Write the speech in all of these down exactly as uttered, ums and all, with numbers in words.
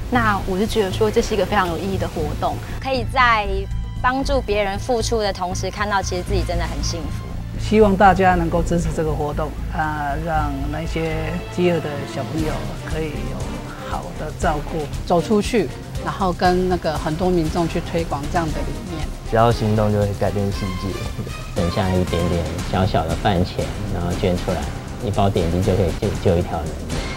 那我就觉得说这是一个非常有意义的活动， 可以在帮助别人付出的同时，看到其实自己真的很幸福。 希望大家能够支持这个活动啊，让那些饥饿的小朋友可以有好的照顾， 走出去，然后跟那个很多民众去推广这样的理念。 只要行动就会改变世界。省下一点点小小的饭钱，然后捐出来，一包点滴就可以救救一条人。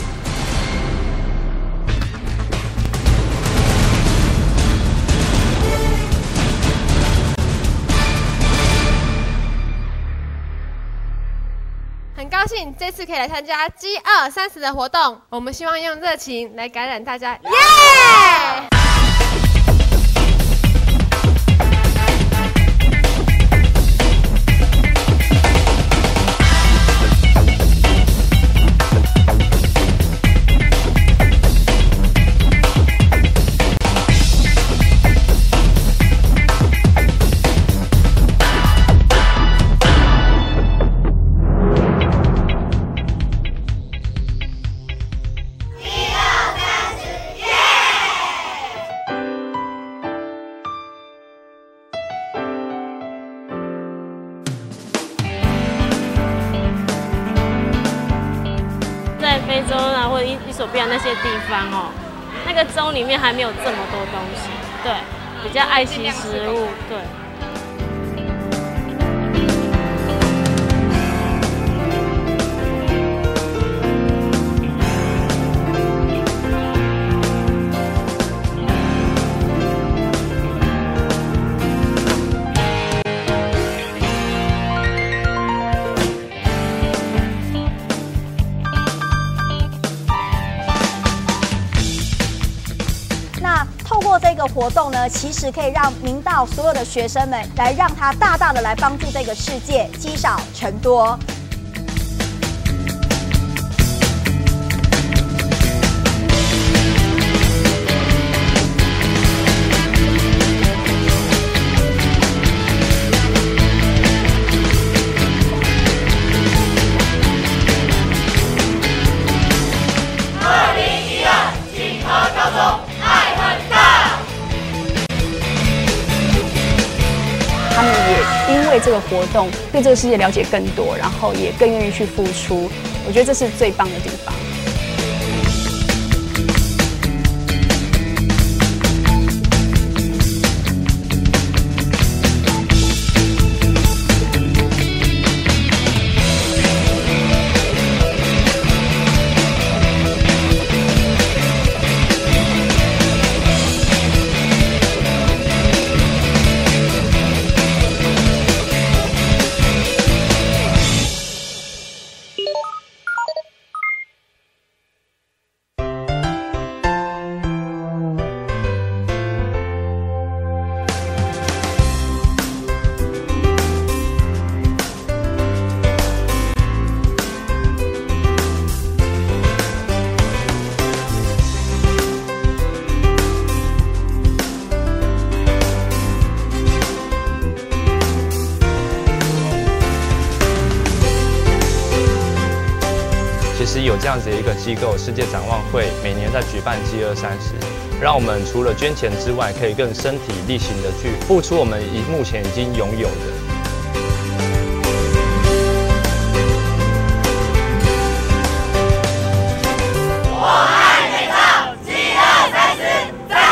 很高兴这次可以来参加饥饿三十的活动，我们希望用热情来感染大家，耶、yeah! 在非洲啊，或者伊索比亚那些地方哦，那个粥里面还没有这么多东西，对，比较爱惜食物，对。 透过这个活动呢，其实可以让明道所有的学生们来让他大大的来帮助这个世界，积少成多。 二零一二锦和高中。 他们也因为这个活动对这个世界了解更多，然后也更愿意去付出。我觉得这是最棒的地方。 其实有这样子的一个机构，世界展望会每年在举办饥饿三十，让我们除了捐钱之外，可以更身体力行的去付出我们以目前已经拥有的。 我爱美照，饥饿三十，赞！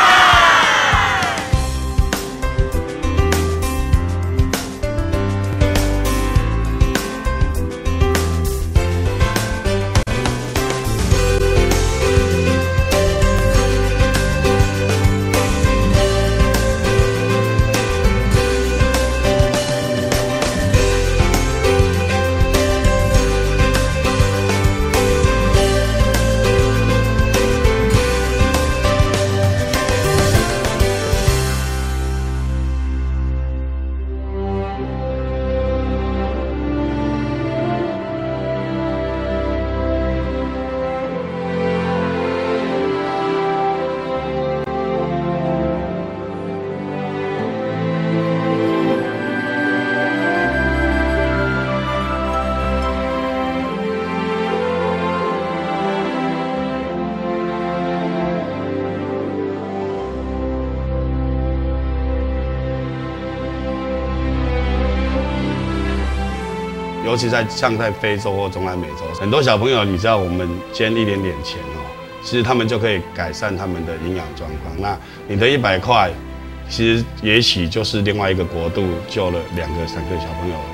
尤其在像在非洲或中南美洲，很多小朋友，你知道我们捐一点点钱哦，其实他们就可以改善他们的营养状况。那你的一百块，其实也许就是另外一个国度救了两个、三个小朋友。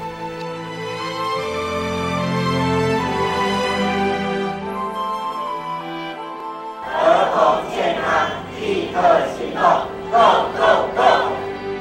儿童健康，立刻行动 ，Go Go Go！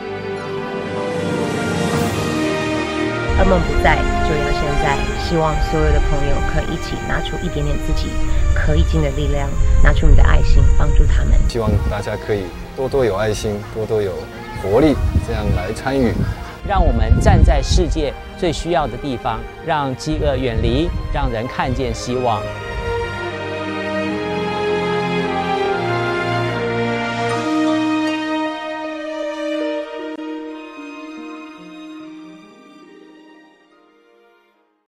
噩梦不在，就要现在。希望所有的朋友可以一起拿出一点点自己可以尽的力量，拿出你的爱心，帮助他们。 希望大家可以多多有爱心，多多有活力，这样来参与。 让我们站在世界最需要的地方，让饥饿远离，让人看见希望。